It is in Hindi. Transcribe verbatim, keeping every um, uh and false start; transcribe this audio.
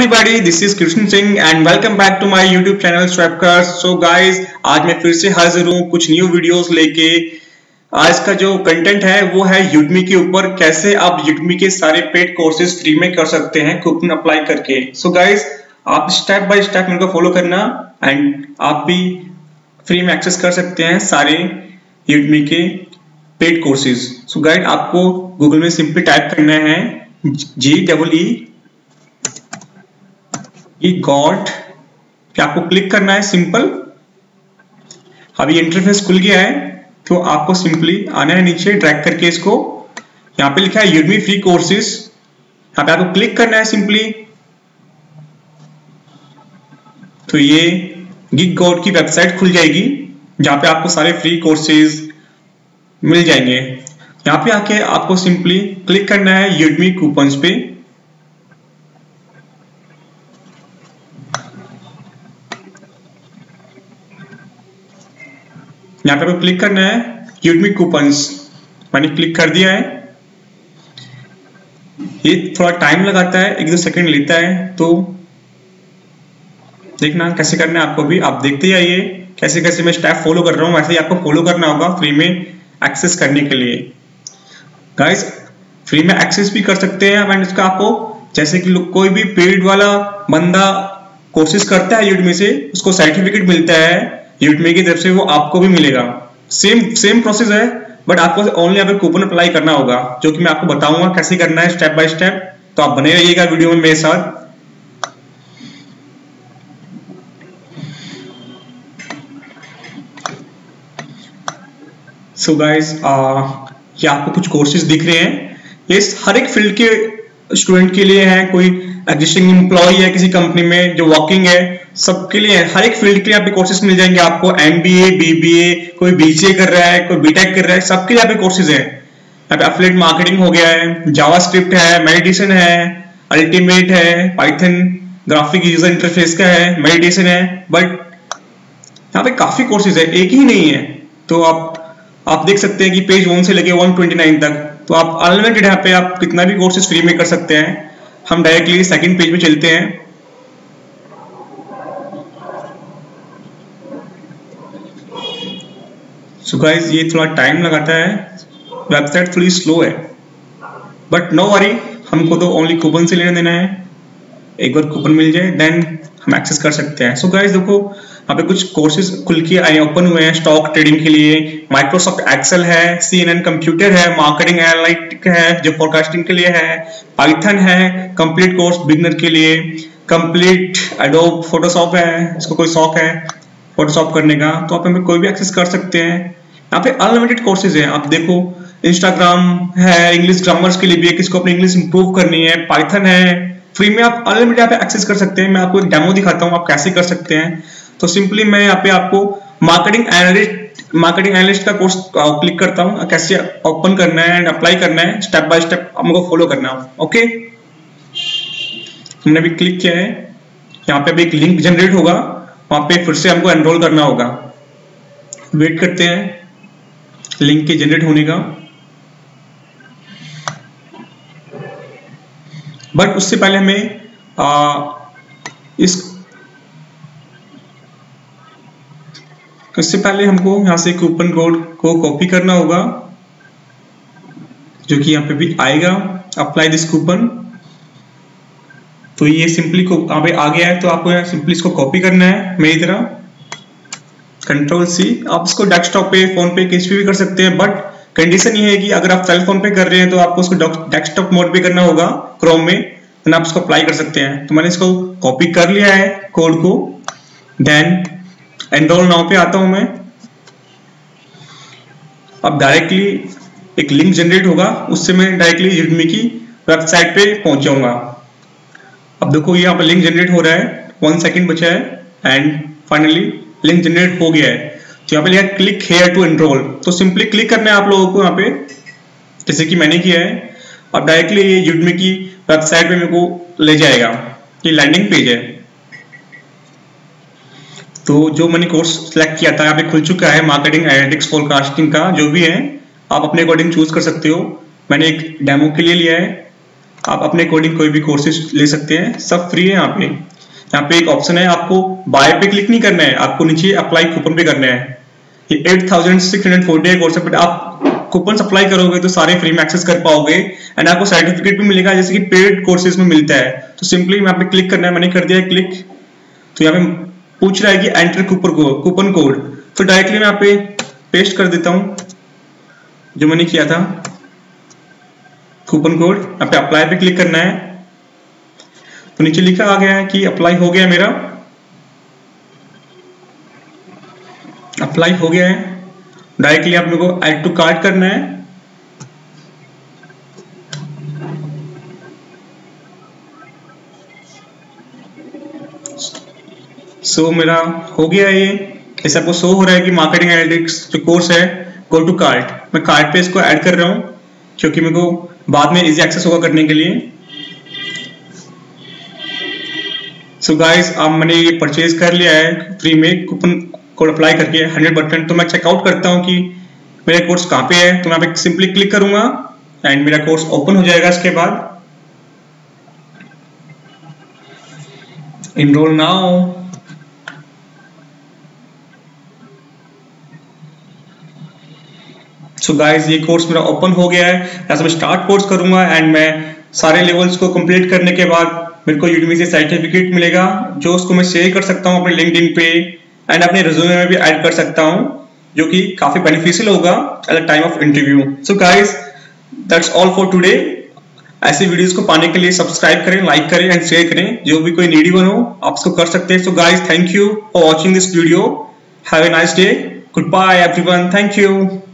Everybody, this is Krishna Singh and welcome back to my YouTube channel Swapcast. So guys, आज मैं फिर से हाजिर हूँ कुछ न्यू वीडियोस लेके। आज का जो कंटेंट है वो है Udemy के ऊपर, कैसे आप Udemy के सारे पेड कोर्सेज फ्री में कर सकते हैं कूपन अप्लाई करके। सो so गाइज, आप स्टेप बाय स्टेप मेरे को फॉलो करना एंड आप भी फ्री में एक्सेस कर सकते हैं सारे Udemy के पेड कोर्सेज। सो गाइज, आपको गूगल में सिंपली टाइप करना है जी डबल ई गॉट, आपको क्लिक करना है सिंपल। अभी इंटरफेस खुल गया है तो आपको सिंपली आना है नीचे, ड्रैग करके इसको यहाँ पे लिखा है Udemy फ्री कोर्सेज, यहाँ पे आपको क्लिक करना है सिंपली। तो ये गिग गॉट की वेबसाइट खुल जाएगी जहाँ पे आपको सारे फ्री कोर्सेज मिल जाएंगे। यहाँ पे आके आपको सिंपली क्लिक करना है Udemy कूपन्स पे। यहाँ पे आपको क्लिक करना है Udemy कूपन्स, मैंने क्लिक कर दिया है। ये थोड़ा टाइम लगाता है, एक दो सेकंड लेता है, तो देखना कैसे करना है आपको भी। आप देखते ही आइए कैसे कैसे मैं स्टेप फॉलो कर रहा हूँ, वैसे ही आपको फॉलो करना होगा फ्री में एक्सेस करने के लिए। गाइस, फ्री में एक्सेस भी कर सकते हैं एंड इसका आपको, जैसे कि कोई भी पेड वाला बंदा कोर्सेज करता है Udemy से, उसको सर्टिफिकेट मिलता है Udemy की तरफ से, वो आपको भी मिलेगा। सेम सेम प्रोसेस है, बट आपको ओनली यहाँ पे कूपन अप्लाई करना होगा, जो कि मैं आपको बताऊंगा कैसे करना है स्टेप बाय स्टेप। तो आप बने रहिएगा वीडियो में मेरे साथ। सो गाइस, ये आपको कुछ कोर्सेज दिख रहे हैं, ये हर एक फील्ड के स्टूडेंट के लिए है। कोई एग्जिस्टिंग एम्प्लॉय है किसी कंपनी में जो वर्किंग है, सबके लिए है। हर एक फील्ड के लिए यहाँ पे कोर्सेज मिल जाएंगे आपको। एमबीए, बीबीए, कोई बीसीए कर रहा है, कोई बीटेक कर रहा है, सबके लिए यहाँ पे कोर्सेज है। यहाँ पे एफिलिएट मार्केटिंग हो गया है, जावास्क्रिप्ट है, मेडिटेशन है, अल्टीमेट है, पाइथन, ग्राफिक यूजर इंटरफेस का है, मेडिटेशन है। बट यहाँ पे काफी कोर्सेज है, एक ही नहीं है। तो आप आप देख सकते हैं कि पेज वन से लेके वन ट्वेंटी नाइन तक, तो आप अनलिमिटेड यहाँ पे आप कितना भी कोर्सेज फ्री में कर सकते हैं। हम डायरेक्टली सेकंड पेज पे चलते हैं। सो गाइस, ये थोड़ा टाइम लगाता है, वेबसाइट थोड़ी स्लो है, बट नो वरी, हमको तो ओनली कूपन से लेना देना है। एक बार कूपन मिल जाए देन हम एक्सेस कर सकते हैं। सो गाइस देखो, यहाँ पे कुछ कोर्सेज खुल के आए ओपन हुए हैं स्टॉक ट्रेडिंग के लिए। माइक्रोसॉफ्ट एक्सेल है, सीएनएन कंप्यूटर है, मार्केटिंग एनालिटिक है जो फोरकास्टिंग के लिए है, पाइथन है, कंप्लीट कोर्स बिगनर के लिए, कंप्लीट एडोब फोटोशॉप है, इसको कोई शौक है फोटोशॉप करने का तो आप हमें कोई भी एक्सेस कर सकते हैं। यहाँ पे अनलिमिटेड कोर्सेज है। आप देखो, इंस्टाग्राम है, इंग्लिश ग्रामर्स के लिए भी है, किसको अपनी इंग्लिश इंप्रूव करनी है, पाइथन है, फ्री में आप अनलिमिटेड यहाँ पे एक्सेस कर सकते हैं। मैं आपको एक डेमो दिखाता हूँ आप कैसे कर सकते हैं। तो सिंपली मैं यहाँ पे आपको मार्केटिंग एनालिस्ट मार्केटिंग एनालिस्ट का कोर्स क्लिक करता हूँ, कैसे ओपन करना है एंड अप्लाई करना है, स्टेप बाय स्टेप हमको फॉलो करना है। ओके, हमने अभी क्लिक किया है, यहाँ पे अभी एक लिंक जनरेट होगा, वहां पे फिर से हमको एनरोल करना होगा। वेट करते हैं लिंक के जनरेट होने का। बट उससे पहले हमें आ, इस इससे पहले हमको यहाँ से कूपन कोड को कॉपी करना होगा, जो कि यहाँ पे भी आएगा, अप्लाई दिस कूपन। तो ये सिंपली को यहाँ पे आ गया है, तो आपको सिंपली इसको कॉपी करना है मेरी तरह, कंट्रोल सी। आप इसको डेस्कटॉप पे, फोन पे, किसी पे भी कर सकते हैं, बट कंडीशन ये है कि अगर आप सेल फोन पे कर रहे हैं तो आपको उसको डेस्कटॉप मोड पे करना होगा क्रोम में, तो आप इसको अप्लाई कर सकते हैं। तो मैंने इसको कॉपी कर लिया है कोड को। देन एनरोल नाउ पे आता हूं मैं। अब डायरेक्टली एक लिंक जनरेट होगा, उससे मैं डायरेक्टली Udemy की वेबसाइट पे पहुंच जाऊंगा। अब देखो, यहाँ पे लिंक जनरेट हो रहा है, वन सेकंड बचा है एंड फाइनली लिंक जनरेट हो गया है। तो यहाँ पे लिखा है क्लिक हेयर टू एनरोल, तो सिंपली क्लिक करना है आप लोगों को यहाँ पे, जैसे कि मैंने किया है। अब डायरेक्टली ये Udemy की वेबसाइट पे मेरे को ले जाएगा, ये लैंडिंग पेज है। तो जो मैंने कोर्स सिलेक्ट किया था यहाँ पे खुल चुका है, मार्केटिंग एनालिटिक्स फोरकास्टिंग का, जो भी है आप अपने अकॉर्डिंग चूज कर सकते हो। मैंने एक डेमो के लिए लिया है, आप अपने अकॉर्डिंग कोई भी कोर्सेज ले सकते हैं, सब फ्री है। यहाँ पे यहाँ पे एक ऑप्शन है, आपको बाय पे क्लिक नहीं करना है, आपको नीचे अप्लाई कूपन पे करना है। ये eight thousand six hundred forty course है, बट आप कूपन अप्लाई करोगे तो सारे फ्री में एक्सेस कर पाओगे एंड आपको सर्टिफिकेट भी मिलेगा जैसे कि पेड कोर्सेज में मिलता है। तो सिंपली यहाँ पे क्लिक करना है, मैंने कर दिया है क्लिक। तो यहाँ पे पूछ रहा है कि enter coupon code coupon code तो डायरेक्टली मैं यहाँ पे पेस्ट कर देता हूँ जो मैंने किया था कूपन कोड। यहाँ पे अप्लाई पे क्लिक करना है, तो नीचे लिखा आ गया है कि अप्लाई हो गया, मेरा अप्लाई हो गया है। डायरेक्टली आप मेरे को ऐड टू कार्ट करना है। सो so, मेरा हो गया है ये। जैसे आपको शो हो रहा है कि मार्केटिंग एनालिटिक्स जो कोर्स है गो टू कार्ट, मैं कार्ट पे इसको ऐड कर रहा हूँ क्योंकि मेरे को बाद में इजी एक्सेस होगा करने के लिए। सो so गाइस, अब मैंने ये परचेज कर लिया है फ्री में कूपन कोड अप्लाई करके हंड्रेड परसेंट। तो मैं चेकआउट करता हूँ कि मेरा कोर्स कहाँ पे है, तो मैं यहाँ पे सिंपली क्लिक करूंगा एंड मेरा कोर्स ओपन हो जाएगा। इसके बाद इनरोल नाउ। सो गाइस, ये कोर्स मेरा ओपन हो गया है। यहाँ से मैं स्टार्ट कोर्स करूंगा एंड मैं सारे लेवल्स को कंप्लीट करने के बाद मेरे को यूडीमी से सर्टिफिकेट मिलेगा जो उसको मैं शेयर कर सकता हूँ अपने लिंक्डइन पे एंड अपने रिज्यूमे में भी ऐड कर सकता हूँ, जो कि काफी बेनिफिशियल होगा at the time of interview. So guys, that's all for today. ऐसे वीडियोस को पाने के लिए सब्सक्राइब करें, लाइक करें एंड शेयर करें। जो भी कोई नीडी वन हो आप इसको कर सकते हैं। So guys, thank you for watching this video. Have a nice day. Good bye everyone. Thank you.